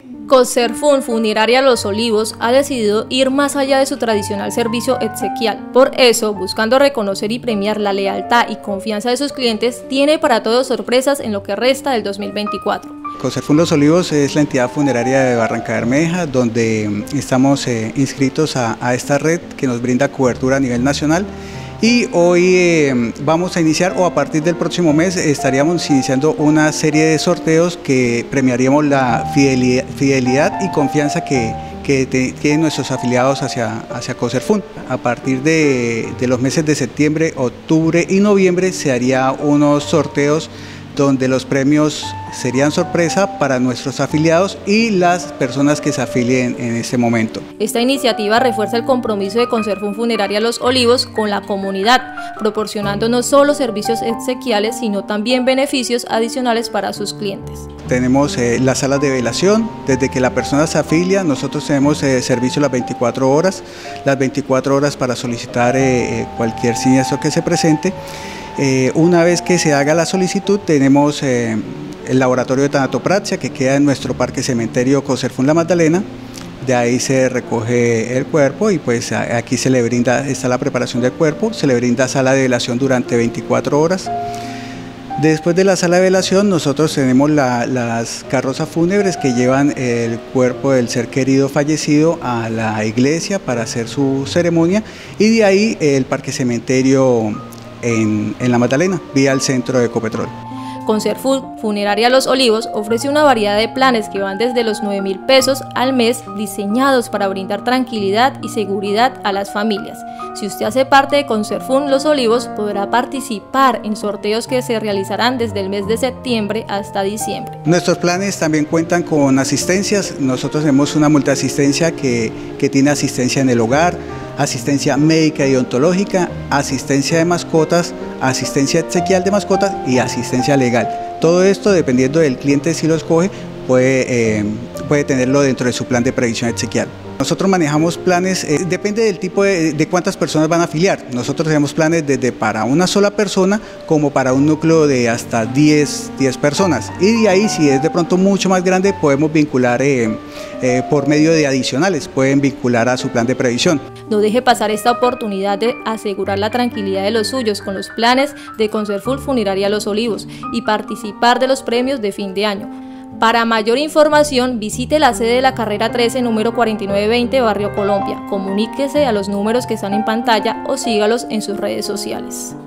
Conserfund Funeraria Los Olivos ha decidido ir más allá de su tradicional servicio exequial. Por eso, buscando reconocer y premiar la lealtad y confianza de sus clientes, tiene para todos sorpresas en lo que resta del 2024. Conserfund Los Olivos es la entidad funeraria de Barrancabermeja, donde estamos inscritos a esta red que nos brinda cobertura a nivel nacional. Y hoy vamos a iniciar, o a partir del próximo mes, estaríamos iniciando una serie de sorteos que premiaríamos la fidelidad y confianza que tienen nuestros afiliados hacia Conserfund. A partir de los meses de septiembre, octubre y noviembre se harían unos sorteos donde los premios serían sorpresa para nuestros afiliados y las personas que se afilien en este momento. Esta iniciativa refuerza el compromiso de Conserfund Funeraria Los Olivos con la comunidad, proporcionando no solo servicios exequiales, sino también beneficios adicionales para sus clientes. Tenemos las salas de velación. Desde que la persona se afilia, nosotros tenemos servicio las 24 horas para solicitar cualquier siniestro que se presente. Una vez que se haga la solicitud, tenemos el laboratorio de tanatopraxia que queda en nuestro parque cementerio Conserfund La Magdalena. De ahí se recoge el cuerpo y pues aquí se le brinda, está la preparación del cuerpo, se le brinda sala de velación durante 24 horas. Después de la sala de velación, nosotros tenemos las carrozas fúnebres que llevan el cuerpo del ser querido fallecido a la iglesia para hacer su ceremonia, y de ahí el parque cementerio en La Magdalena, vía el centro de Ecopetrol. Conserfund Funeraria Los Olivos ofrece una variedad de planes que van desde los 9.000 pesos al mes, diseñados para brindar tranquilidad y seguridad a las familias. Si usted hace parte de Conserfund Los Olivos, podrá participar en sorteos que se realizarán desde el mes de septiembre hasta diciembre. Nuestros planes también cuentan con asistencias. Nosotros tenemos una multiasistencia que tiene asistencia en el hogar, asistencia médica y odontológica, asistencia de mascotas, asistencia exequial de mascotas y asistencia legal. Todo esto, dependiendo del cliente si lo escoge, puede tenerlo dentro de su plan de previsión exequial. Nosotros manejamos planes, depende del tipo de cuántas personas van a afiliar. Nosotros tenemos planes desde para una sola persona como para un núcleo de hasta 10 personas. Y de ahí, si es de pronto mucho más grande, podemos vincular por medio de adicionales, pueden vincular a su plan de previsión. No deje pasar esta oportunidad de asegurar la tranquilidad de los suyos con los planes de Conserfund Funeraria Los Olivos y participar de los premios de fin de año. Para mayor información, visite la sede de la carrera 13, número 4920, Barrio Colombia. Comuníquese a los números que están en pantalla o sígalos en sus redes sociales.